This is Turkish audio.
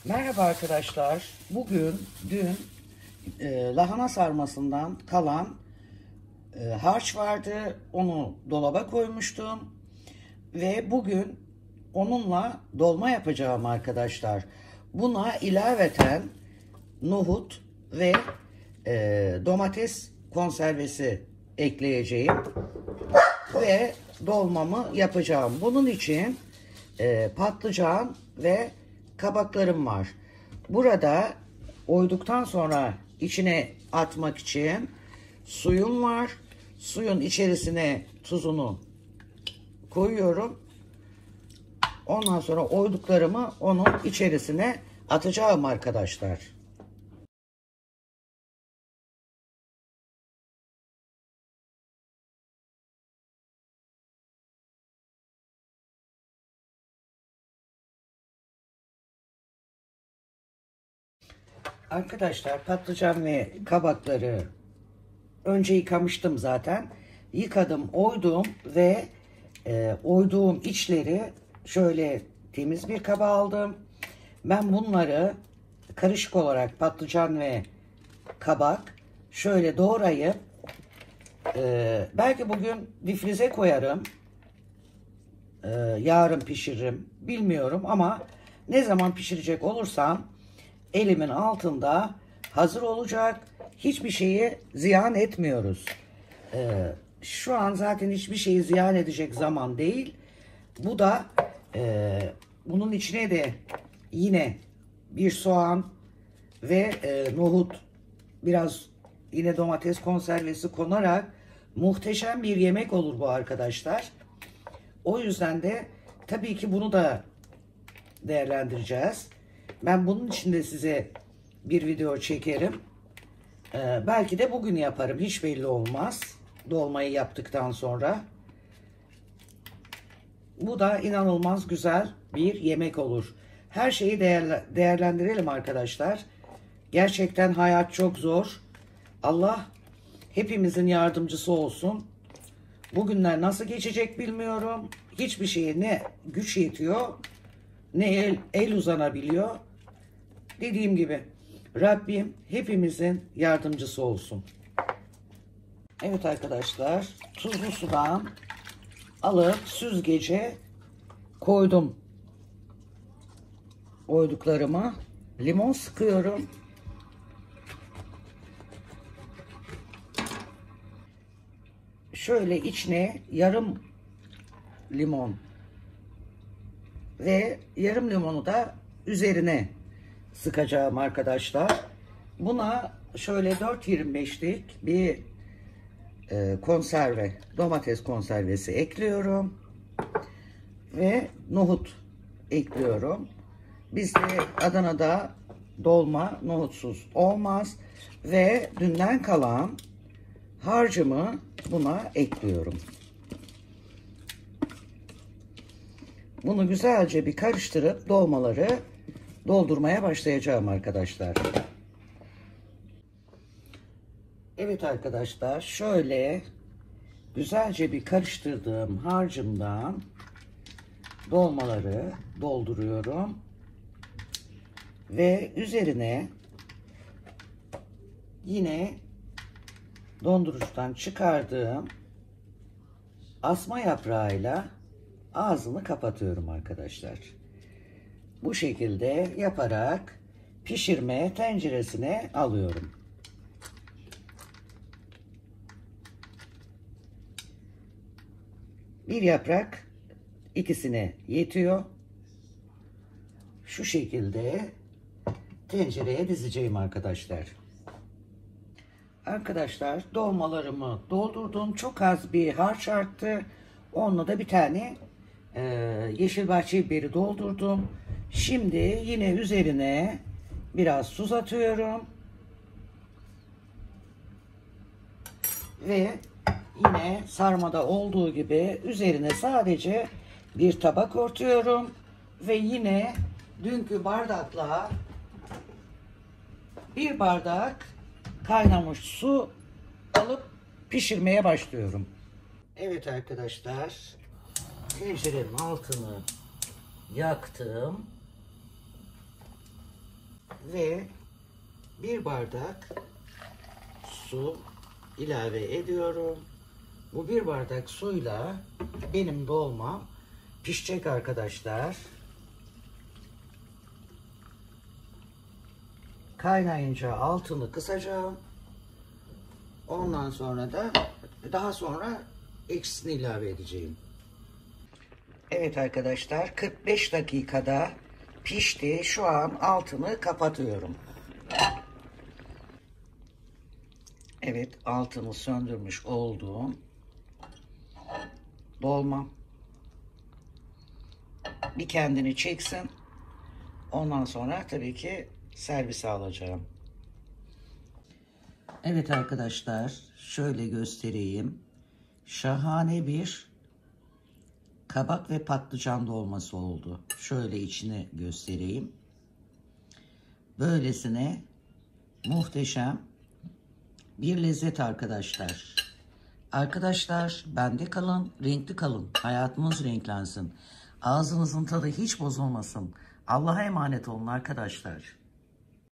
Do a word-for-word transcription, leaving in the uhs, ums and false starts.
Merhaba arkadaşlar. Bugün dün e, lahana sarmasından kalan e, harç vardı. Onu dolaba koymuştum. Ve bugün onunla dolma yapacağım arkadaşlar. Buna ilaveten nohut ve e, domates konservesi ekleyeceğim. Ve dolmamı yapacağım. Bunun için e, patlıcan ve kabaklarım var. Burada oyduktan sonra içine atmak için suyum var. Suyun içerisine tuzunu koyuyorum. Ondan sonra oyduklarımı onun içerisine atacağım arkadaşlar. Arkadaşlar patlıcan ve kabakları önce yıkamıştım zaten. Yıkadım, oydum ve e, oyduğum içleri şöyle temiz bir kaba aldım. Ben bunları karışık olarak patlıcan ve kabak şöyle doğrayıp e, belki bugün difrize koyarım. E, yarın pişiririm. Bilmiyorum ama ne zaman pişirecek olursam elimin altında hazır olacak. Hiçbir şeyi ziyan etmiyoruz. Ee, şu an zaten hiçbir şeyi ziyan edecek zaman değil. Bu da e, bunun içine de yine bir soğan ve e, nohut, biraz yine domates konservesi konarak muhteşem bir yemek olur bu arkadaşlar. O yüzden de tabii ki bunu da değerlendireceğiz. Ben bunun için de size bir video çekerim. Ee, belki de bugün yaparım. Hiç belli olmaz. Dolmayı yaptıktan sonra. Bu da inanılmaz güzel bir yemek olur. Her şeyi değerle değerlendirelim arkadaşlar. Gerçekten hayat çok zor. Allah hepimizin yardımcısı olsun. Bugünler nasıl geçecek bilmiyorum. Hiçbir şeye ne güç yetiyor, ne el, el uzanabiliyor. Dediğim gibi Rabbim hepimizin yardımcısı olsun. Evet arkadaşlar, tuzlu sudan alıp süzgece koydum oyduklarımı. Limon sıkıyorum. Şöyle içine yarım limon ve yarım limonu da üzerine sıkacağım arkadaşlar. Buna şöyle dört yirmi beşlik bir e, konserve, domates konservesi ekliyorum ve nohut ekliyorum. Bizde Adana'da dolma nohutsuz olmaz ve dünden kalan harcımı buna ekliyorum. Bunu güzelce bir karıştırıp dolmaları doldurmaya başlayacağım arkadaşlar. Evet arkadaşlar, şöyle güzelce bir karıştırdığım harcımdan dolmaları dolduruyorum ve üzerine yine dondurucudan çıkardığım asma yaprağıyla ağzını kapatıyorum arkadaşlar. Bu şekilde yaparak pişirme tenceresine alıyorum. Bir yaprak ikisine yetiyor. Şu şekilde tencereye dizeceğim arkadaşlar. Arkadaşlar dolmalarımı doldurdum. Çok az bir harç arttı. Onunla da bir tane e, yeşil bahçe biberi doldurdum. Şimdi yine üzerine biraz tuz atıyorum. Ve yine sarmada olduğu gibi üzerine sadece bir tabak örtüyorum. Ve yine dünkü bardakla bir bardak kaynamış su alıp pişirmeye başlıyorum. Evet arkadaşlar, tencerenin altını yaktım. ve bir bardak su ilave ediyorum. Bu bir bardak suyla benim dolmam pişecek arkadaşlar. Kaynayınca altını kısacağım. Ondan sonra da daha sonra ekşisini ilave edeceğim. Evet arkadaşlar, kırk beş dakikada pişti. Şu an altını kapatıyorum. Evet, altını söndürmüş olduğum dolmam bir kendini çeksin. Ondan sonra tabii ki servise alacağım. Evet arkadaşlar, şöyle göstereyim. Şahane bir kabak ve patlıcan dolması oldu. Şöyle içini göstereyim. Böylesine muhteşem bir lezzet arkadaşlar. Arkadaşlar, bende kalın, renkli kalın. Hayatınız renklensin. Ağzınızın tadı hiç bozulmasın. Allah'a emanet olun arkadaşlar.